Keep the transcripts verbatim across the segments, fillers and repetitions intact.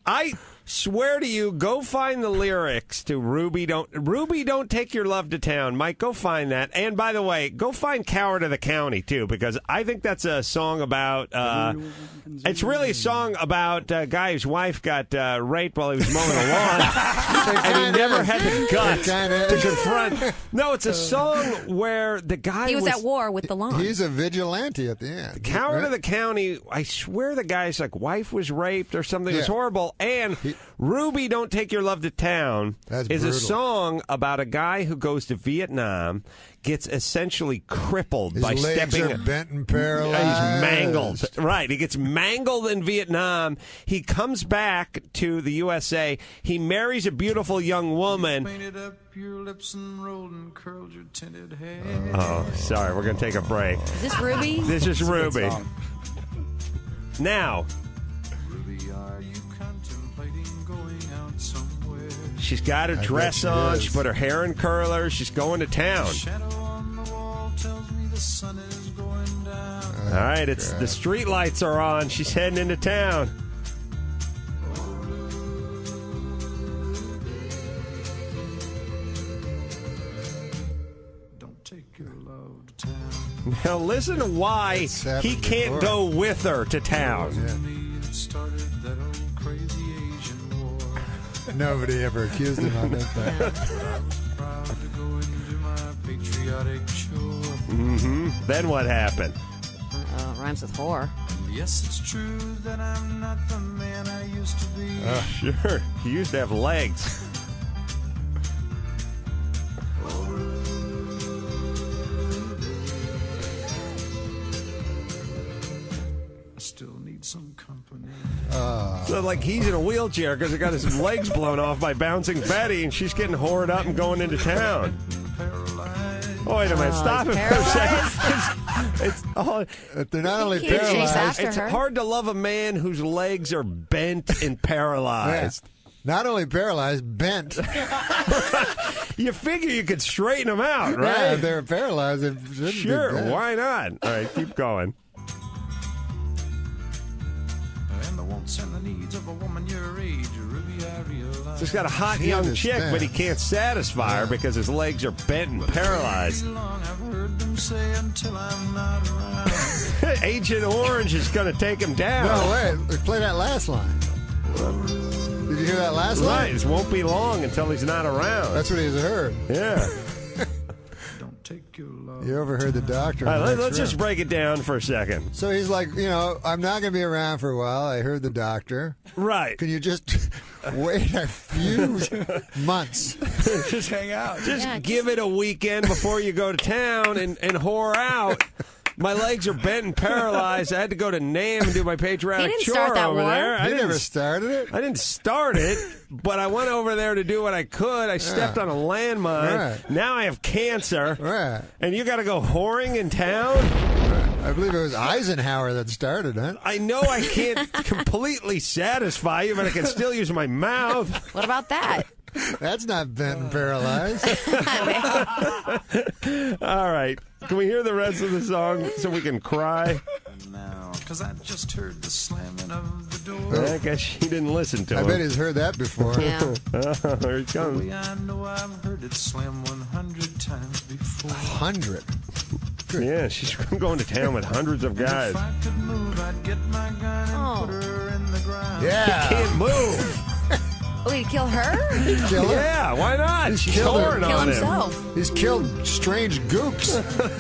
I swear to you, go find the lyrics to Ruby Don't Ruby Don't Take Your Love to Town. Mike, go find that. And by the way, go find Coward of the County, too, because I think that's a song about, uh, it's really a song about a guy whose wife got uh, raped while he was mowing the lawn, and he never had the guts to confront. No, it's a song where the guy He was, was at war with the lawn. He's a vigilante at the end. Coward right? of the County, I swear the guy's like wife was raped or something. It was Yeah. horrible. And He- Ruby Don't Take Your Love to Town That's is brutal. a song about a guy who goes to Vietnam, gets essentially crippled His by legs stepping. are bent and paralyzed. He's mangled. Right. He gets mangled in Vietnam. He comes back to the U S A. He marries a beautiful young woman. Painted up your lips and rolled and curled your tinted hair. Oh, sorry. We're going to take a break. Is this Ruby? This is Ruby. Now, Ruby, are you contemplating going out somewhere? she's got her bet dress she on. is. She put her hair in curlers. She's going to town. Shadow on the wall tells me the sun is going down. All right, it's the street lights are on. She's heading into town. Don't take your love to town. Now listen to why It's happened he can't before. go with her to town. Me, it started that old crazy Asian war. Nobody ever accused him of it. But Proud to go and do my patriotic chore. Mm-hmm. Then what happened? Uh, rhymes with whore. Yes, it's true that I'm not the man I used to be. Sure, he used to have legs. I still need some company. So, like, he's in a wheelchair because he got his legs blown off by bouncing Betty, and she's getting whored up and going into town. Paralyzed. Oh, wait a minute. Oh, Stop he's it for a second. It's, it's, oh, But they're not only He can't chase paralyzed. after it's her. hard to love a man whose legs are bent and paralyzed. Yeah. Not only paralyzed, bent. You figure you could straighten them out, Yeah, right? if they're paralyzed, they shouldn't Sure, be bent. why not? All right, keep going. And the wants and the needs of a woman your age, Ruby, I realize. Just got a hot He young chick, understands. but he can't satisfy her because his legs are bent and paralyzed. Long I've heard them say until I'm not around. Agent Orange is going to take him down. No, wait. Play that last line. Did you hear that last Right, line? it won't be long until he's not around. That's what he's heard. Yeah. Don't take your love. You overheard the doctor. All right, in the let, next let's just room. break it down for a second. So he's like, you know, I'm not going to be around for a while. I heard the doctor. Right. Can you just wait a few months? Just hang out. Just Yeah, give it a weekend before you go to town and, and whore out. My legs are bent and paralyzed. I had to go to Nam and do my patriotic He didn't chore start that over war. there. I He didn't never started it. I didn't start it, but I went over there to do what I could. I stepped Yeah. on a landmine. Right. Now I have cancer. Right. And you got to go whoring in town? I believe it was Eisenhower that started it. I know I can't completely satisfy you, but I can still use my mouth. What about that? That's not bent and paralyzed. All right. Can we hear the rest of the song so we can cry? Now, cause I just heard the slamming of the door. I guess she didn't listen to I him. bet he's heard that before. Yeah. Oh, here he comes. Way I know I've heard it slam one hundred times before. Hundred. Yeah, she's going to town with hundreds of guys. If I could move, I'd get my gun and Oh. put her in the ground. Yeah. Can't move. Oh, he'd kill her? Kill her. Yeah, why not? He's She's killed her. whoring Kill on him. himself. He's killed strange gooks.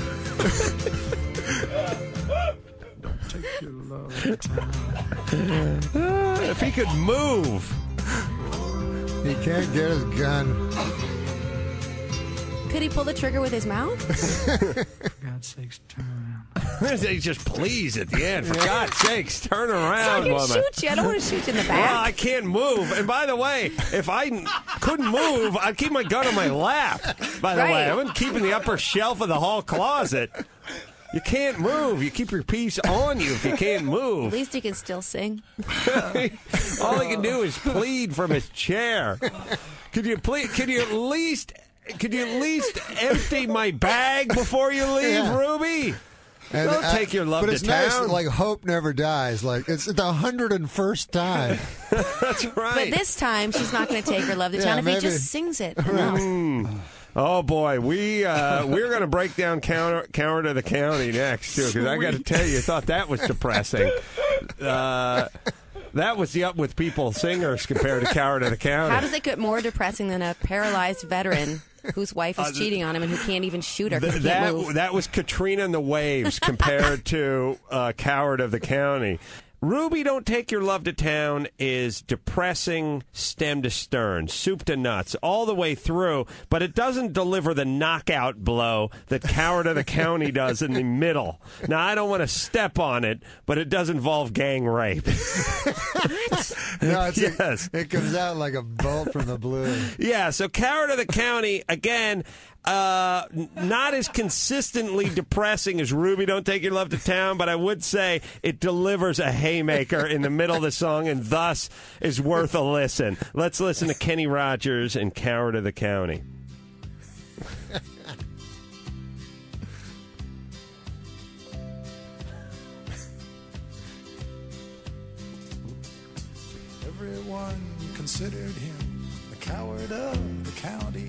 Take your love to town. Uh, if he could move. He can't get his gun. Could he pull the trigger with his mouth? For God's sakes, turn around. They just please at the end. For God's sakes, turn I around, can woman. shoot you. I don't want to shoot you in the Well, I back. can't move. And by the way, if I n- couldn't move, I'd keep my gun on my lap. By the Right. way, I wouldn't keep in the upper shelf of the hall closet. You can't move. You keep your piece on you if you can't move. At least he can still sing. All he can do is plead from his chair. Could you please? Could you at least? Could you at least empty my bag before you leave, Yeah. Ruby? And, Don't uh, take your love but to it's nice, town. like hope never dies. Like it's the hundred and first time. That's right. But this time, she's not going to take her love to Yeah, town if maybe. he just sings it enough. Oh boy, we uh, we're going to break down counter counter to the county next too, because I got to tell you, I thought that was depressing. Uh, that was the up with people singers compared to Coward of the County. How does it get more depressing than a paralyzed veteran whose wife is Uh, cheating on him and who can't even shoot her? 'cause Th- he can't that move? that was Katrina and the Waves compared to uh, Coward of the County. Ruby, Don't Take Your Love to Town is depressing stem to stern, soup to nuts, all the way through, but it doesn't deliver the knockout blow that Coward of the County does in the middle. Now, I don't want to step on it, but it does involve gang rape. No, it's Yes. a, it comes out like a bolt from the blue. Yeah, so Coward of the County, again, uh, n- not as consistently depressing as Ruby, Don't Take Your Love to Town, but I would say it delivers a haymaker in the middle of the song and thus is worth a listen. Let's listen to Kenny Rogers and Coward of the County. Everyone considered him the coward of the county.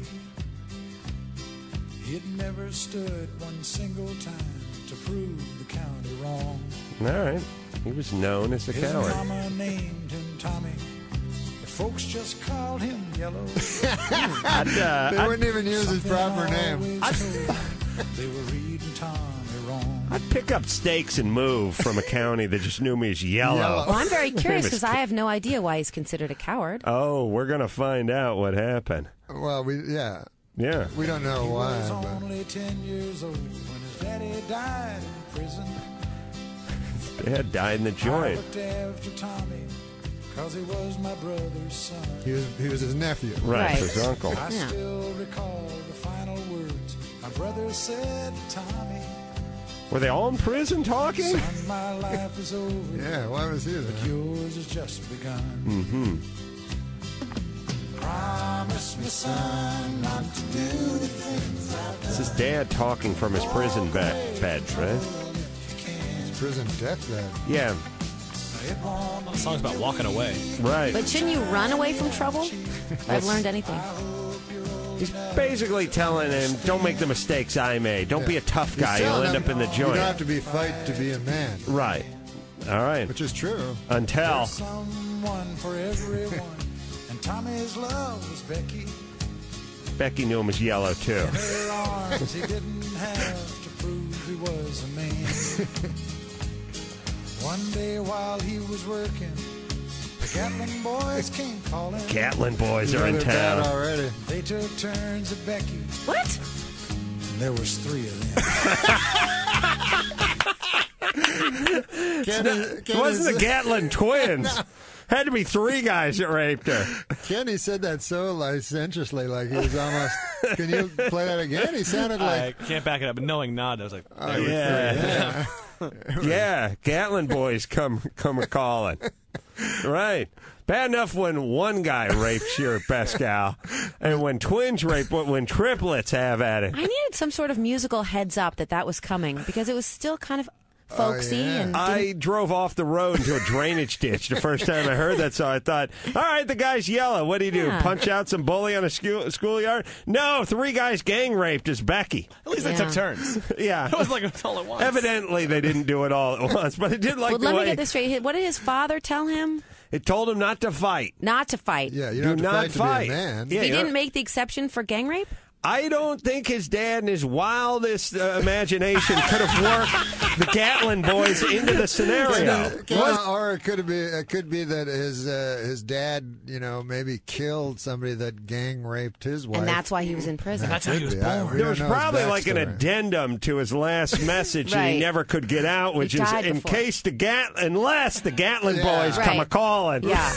He'd never stood one single time to prove the county wrong. All right. He was known as the His coward. mama named him Tommy, but folks just called him Yellow. I'd, uh, They I'd, wouldn't even use his Something proper I name. always told they were reading Tommy wrong. I'd pick up stakes and move from a county that just knew me as Yellow. Yellow. Well, I'm very curious Famous because I have no idea why he's considered a coward. Oh, we're going to find out what happened. Well, we yeah, Yeah. we don't know He why. was But. only ten years old when his daddy died in prison. Dad died in the I joint. looked after Tommy, cause he was my brother's son. He was he was his nephew. Right, Right. his uncle. I Yeah. still recall the final words my brother said to Tommy. Were they all in prison talking? Son, my life is over. Yeah, why was he there? Yours has just begun. Mm-hmm. Promise me, son, not to do the things I've This is Dad talking from his prison bed, bed right? His prison deathbed. Yeah, The song's about walking away. right. But shouldn't you run away from trouble? If I've learned anything. He's basically telling him, don't make the mistakes I made. Don't be a tough He's guy. You'll telling end him, up in the You don't have joint. to be fight to be a man, Right. All right. which is true. Until. someone for everyone. And Tommy's love was Becky. Becky knew him as Yellow, too. In her arms, he didn't have to prove he was a man. One day while he was working, the Gatlin boys came calling. Gatlin boys You are know in they're bad town. already. They took turns at Becky, What? and there was three of them. It Kenny, wasn't the Kenny, Gatlin twins. Had to be three guys that raped her. Kenny said that so licentiously, like he was almost. Can you play that again? He sounded I like. can't back it up. But knowing nod, I was like, Oh, Yeah. Yeah, Gatlin boys come come a calling. Right. Bad enough when one guy rapes your best gal, and when twins rape, when triplets have at it. I needed some sort of musical heads up that that was coming because it was still kind of folksy yeah. and I drove off the road into a drainage ditch the first time I heard that, so I thought, all right, the guy's Yellow. What do you do? Yeah. Punch out some bully on a school, schoolyard? No, three guys gang raped is Becky. at least they Yeah. took turns. Yeah. It was like it's all at once. Evidently, they didn't do it all at once, but I did like well, the let me way get this straight. What did his father tell him? it told him not to fight. Not to fight. Yeah, you Do don't have to not fight, fight. to be a man. Yeah, He you know- didn't make the exception for gang rape? I don't think his dad and his wildest uh, imagination could have worked the Gatlin boys into the scenario. Well, or it could be it could be that his uh, his dad, you know, maybe killed somebody that gang raped his wife. And that's why he was in prison. That's how he Could was be. I- born. we There don't was know his probably like an backstory. addendum to his last message that he Right. never could get out, which He is died in before. case the Gat, unless the Gatlin Yeah. boys come a Right. calling. Yeah.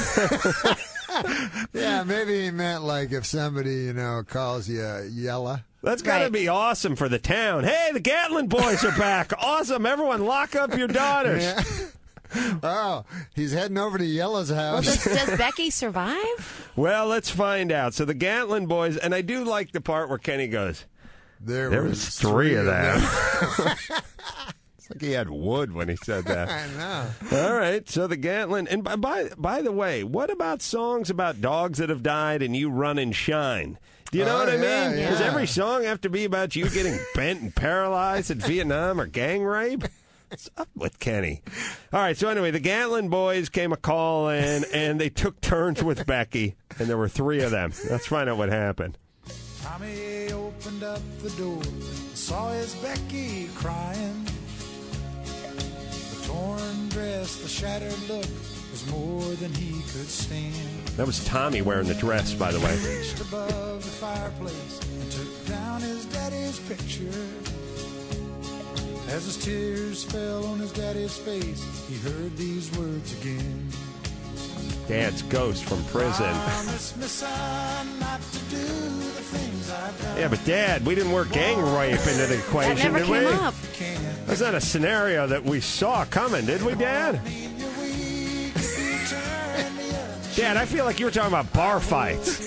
Yeah, maybe he meant like if somebody, you know, calls you Yella. That's got to Right. be awesome for the town. Hey, the Gatlin boys are back. Awesome. Everyone lock up your daughters. Yeah. Oh, he's heading over to Yella's Well, house. does, does Becky survive? Well, let's find out. So the Gatlin boys, and I do like the part where Kenny goes, there there was three of them. Like he had wood when he said that. I know. All right, so the Gatlin. And by, by by the way, what about songs about dogs that have died and you run and shine? Do you know Oh, what I yeah, mean? Does yeah. every song have to be about you getting bent and paralyzed in Vietnam or gang rape? What's up with Kenny? All right, so anyway, the Gatlin boys came a call in, and they took turns with Becky, and there were three of them. Let's find out what happened. Tommy opened up the door and saw his Becky crying. The torn dress, the shattered look was more than he could stand. That was Tommy wearing the dress, by the way. He reached above the fireplace and took down his daddy's picture. As his tears fell on his daddy's face, he heard these words again. Dad's ghost from prison. Promise me, son, not to do the things I've done. Yeah, but Dad, we didn't work gang rape into the equation, That never did came we? up. That's not a scenario that we saw coming, did we, Dad? Dad, I feel like you were talking about bar fights.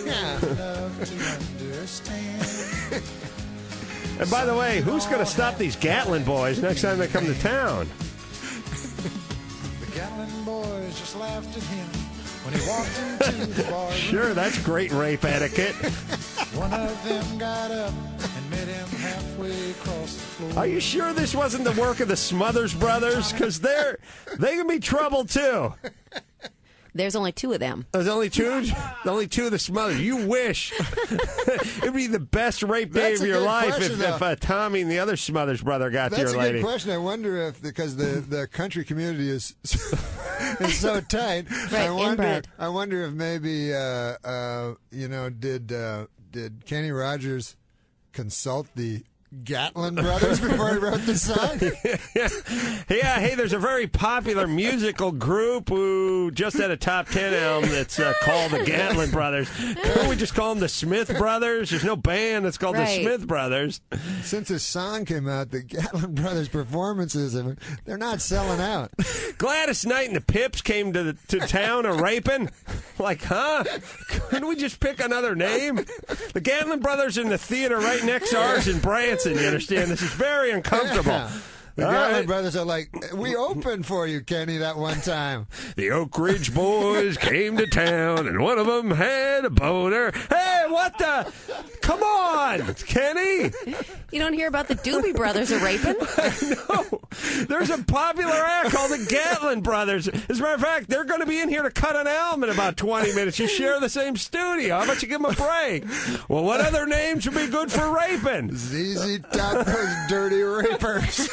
And by the way, who's going to stop these Gatlin boys next time they come to town? The Gatlin boys just laughed at him when he walked into the bar. Sure, that's great rape etiquette. One of them got up and met him halfway across the floor. Are you sure this wasn't the work of the Smothers Brothers? Because they're they can be trouble too. There's only two of them. There's only two, only two of the Smothers. You wish it'd be the best rape day That's of a your good life question, if, though. if uh, Tommy and the other Smothers brother got to That's your a lady. good question. I wonder if because the, the country community is is so tight. Right, I wonder. inbred. I wonder if maybe uh, uh, you know did uh, did Kenny Rogers consult the Gatlin brothers before he wrote the song? Yeah, hey, there's a very popular musical group who just had a top ten album that's uh, called the Gatlin Brothers. Couldn't we just call them the Smith Brothers? There's no band that's called Right. the Smith Brothers. Since this song came out, the Gatlin brothers' performances, I mean, they're not selling out. Gladys Knight and the Pips came to the, to town a raping. Like, huh? Couldn't we just pick another name? The Gatlin Brothers in the theater right next to ours in Branson. You understand? This is very uncomfortable. Yeah. The All Gatlin right. brothers are like, we opened for you, Kenny, that one time. The Oak Ridge boys came to town, and one of them had a boner. Hey, what the? Come on, Kenny. You don't hear about the Doobie Brothers are raping? No, there's a popular act called the Gatlin Brothers. As a matter of fact, they're going to be in here to cut an album in about twenty minutes. You share the same studio. How about you give them a break? Well, what other names would be good for raping? Z Z Top's Dirty Rapers.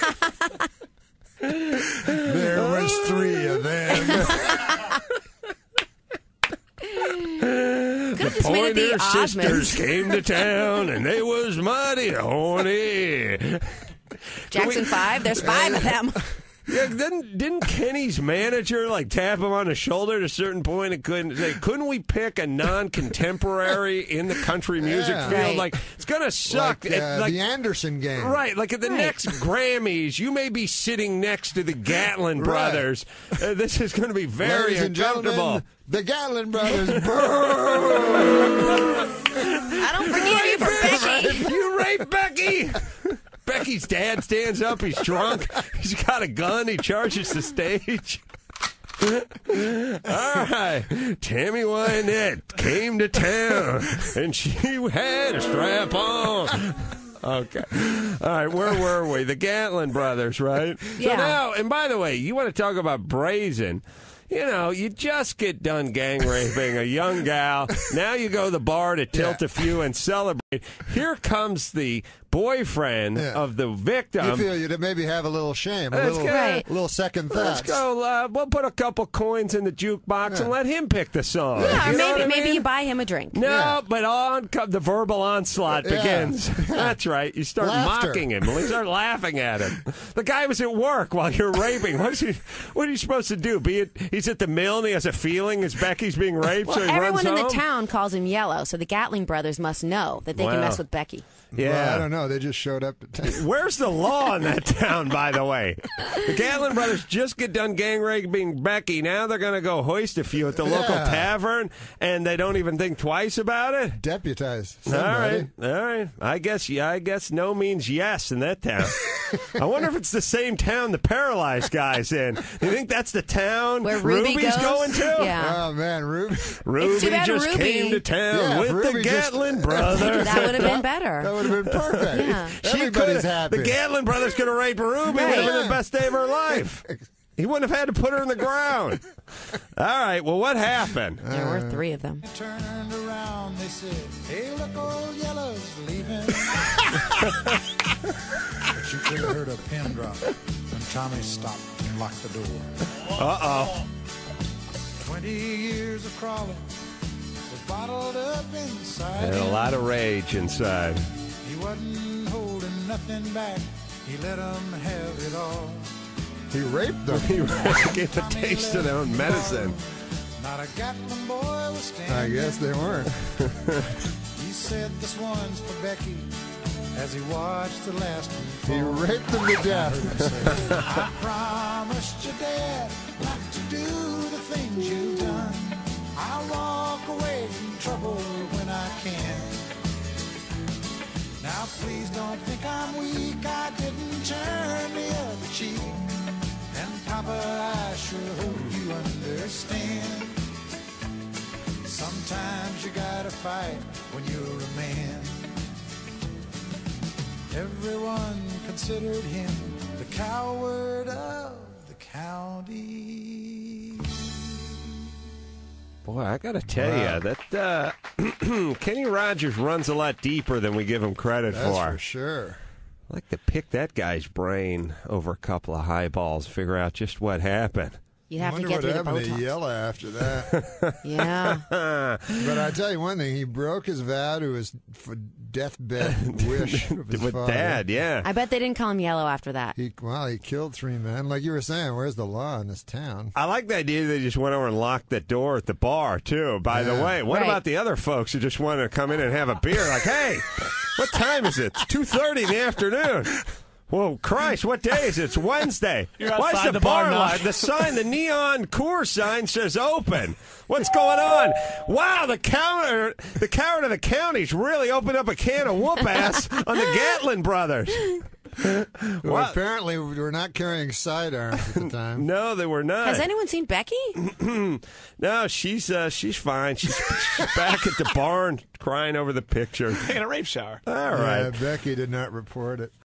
There was three of them. Could have just made it the Pointer sisters Osmonds. came to town, and they was mighty horny. Jackson five, there's five of them. Yeah, didn't didn't Kenny's manager like tap him on the shoulder at a certain point and couldn't say, couldn't we pick a non-contemporary in the country music Yeah. field? Right. Like it's gonna suck. Like, It- uh, like- the Anderson Gang. Right, like at the Right. next Grammys, you may be sitting next to the Gatlin Right. brothers. Uh, this is going to be very Ladies and uncomfortable. gentlemen, the Gatlin brothers. Boo! I don't forgive you for Becky. You raped Becky. Becky's dad stands up. He's drunk. He's got a gun. He charges the stage. All right. Tammy Wynette came to town, and she had a strap on. Okay. All right, where were we? The Gatlin brothers, right? So Yeah. now, and by the way, you want to talk about brazen. You know, you just get done gang raping a young gal. Now you go to the bar to tilt Yeah. a few and celebrate. Here comes the boyfriend Yeah. of the victim. You feel you to maybe have a little shame, a Let's little, go. Right. a little second Let's thoughts. go. Uh, we'll put a couple coins in the jukebox and let him pick the song. Yeah, or You know maybe what I maybe mean? you buy him a drink. No, Yeah. but on come the verbal onslaught Yeah. begins. That's right. You start Laughter. mocking him. You start laughing at him. The guy was at work while you're raping. What is he? What are you supposed to do? Be at, he's He's at the mill and he has a feeling as Becky's being raped, Well, so he everyone runs in home? the town calls him Yellow, so the Gatling brothers must know that they Wow. can mess with Becky. Yeah. Well, I don't know. They just showed up at town. Where's the law in that town, by the way? The Gatlin brothers just get done gang raping Becky. Now they're going to go hoist a few at the local Yeah. tavern, and they don't even think twice about it? Deputize All somebody. right, all right. I guess, yeah, I guess no means yes in that town. I wonder if it's the same town the paralyzed guy's in. You think that's the town Where Ruby Ruby's goes? going to? Yeah. Oh, man, Ruby. Ruby too bad just Ruby- came to town Yeah, with Ruby the just- Gatlin brothers. That would have been better. That would have been perfect. Yeah. She Everybody's coulda- happy. The Gatlin brothers could have raped Ruby. Right. It would have been Yeah. the best day of her life. He wouldn't have had to put her in the ground. All right, well, what happened? There were three of them. Turned around, they said, hey, look, old Yellow's leaving. But you could have heard a pin drop when Tommy stopped and locked the door. Uh-oh. Twenty years of crawling was bottled up inside And a him. lot of rage inside. He wasn't holding nothing back. He let them have it all. He raped them. He gave a taste of their own medicine. Not a Gatlin boy was standing. I guess they weren't. He said this one's for Becky as he watched the last one He fall. raped them to death. I promised your dad not to do the things you've done. I'll walk away from trouble when I can. Now please don't think I'm weak. I didn't turn the other cheek. And Papa, I sure hope you understand. Sometimes you gotta fight when you're a man. Everyone considered him the coward of the county. Boy, I got to tell you, that uh, Kenny Rogers runs a lot deeper than we give him credit That's for. for sure. I'd like to pick that guy's brain over a couple of highballs, figure out just what happened. You'd have to Wonder get what through the happened to Botox. Yella after that. Yeah. But I tell you one thing: he broke his vow to his f- deathbed wish of his With father. Dad, yeah. I bet they didn't call him Yellow after that. He well, he killed three men. Like you were saying, where's the law in this town? I like the idea they just went over and locked the door at the bar, too, by the Yeah. way. What Right. about the other folks who just wanted to come in and have a beer? Like, hey, what time is it? It's two thirty in the afternoon. Whoa, Christ, what day is it? It's Wednesday. You're Why is outside the, the bar bar now. light? The sign, the neon core sign says open. What's going on? Wow, the counter, the coward of the county's really opened up a can of whoop ass on the Gatlin brothers. Well, What? apparently, we were not carrying sidearms at the time. No, they were not. Has anyone seen Becky? No, she's uh, she's fine. She's, she's back at the barn crying over the picture. Taking a rape shower. All Yeah, right. Becky did not report it.